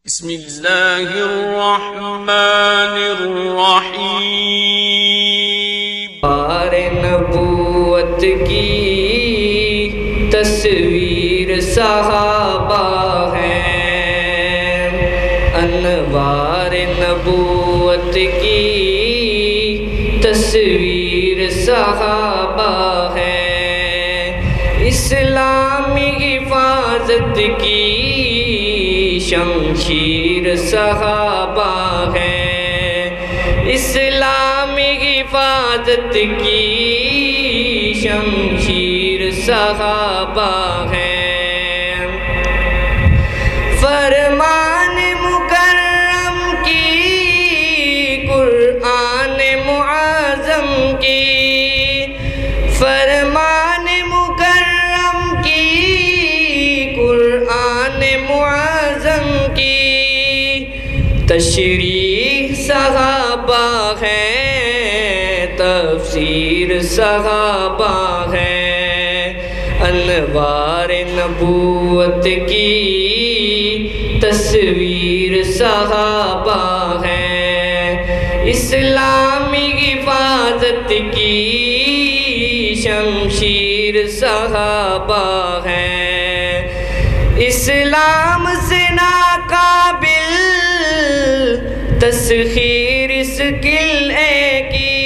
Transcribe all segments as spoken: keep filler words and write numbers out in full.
بسم اللہ الرحمن الرحیم۔ بار نبوت کی تصویر صحابہ ہیں، انوار نبوت کی تصویر صحابہ ہیں، اسلامی حفاظت کی شمشیر صحابہ ہیں، اسلامی حفاظت کی شمشیر صحابہ ہیں، فرمان مکرم کی قرآن معظم کی، فرمان مکرم کی قرآن معظم کی تشریح صحابہ ہیں، تفسیر صحابہ ہیں، انوار نبوت کی تصویر صحابہ ہیں، اسلامی حفاظت کی شمشیر صحابہ ہیں، اسلام سے ناقابل تسخیر اس قلعے کی،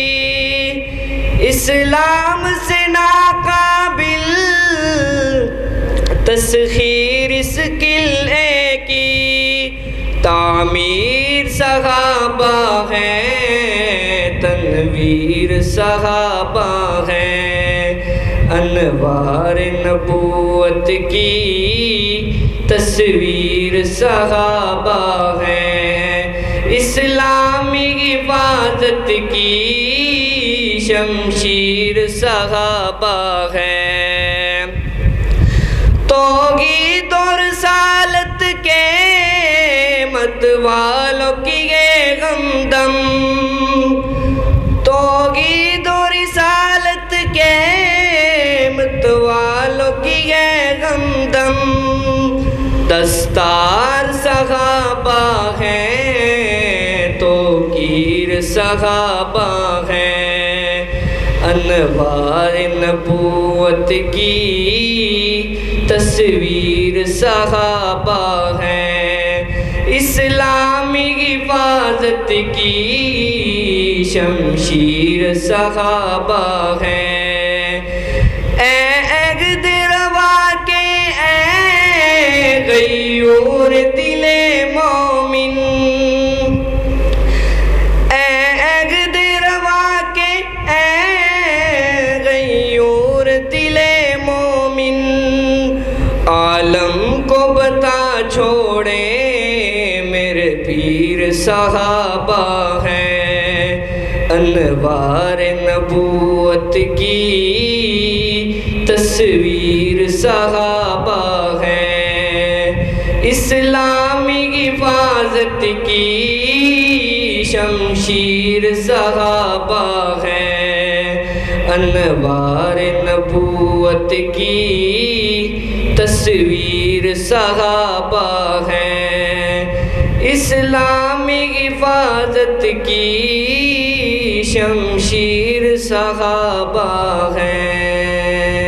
اسلام سے ناقابل تسخیر اس قلعے کی تعمیر صحابہ ہیں، تنویر صحابہ ہیں، انوار نبوت کی تصویر صحابہ ہیں، اسلامی حفاظت کی شمشیر صحابہ ہیں، توحید و رسالت کے متوالوں کی یہ غمدم، توحید و رسالت کے متوالوں کی یہ غمدم، دستار صحابہ ہیں، توقیر صحابہ ہیں، انوار نبوت کی تصویر صحابہ ہیں، اسلامی حفاظت کی شمشیر صحابہ ہیں، اے عہد روا کے اے غیور دل مومن، اے عہد روا کے اے غیور دل مومن، عالم کو بتا چھوڑے میرے پیر صحابہ ہیں، انوار نبوت کی تصویر صحابہ ہیں، اسلامی حفاظت کی شمشیر صحابہ ہیں، انوار نبوت کی تصویر صحابہ ہیں، اسلامی حفاظت کی شمشیر صحابہ ہیں۔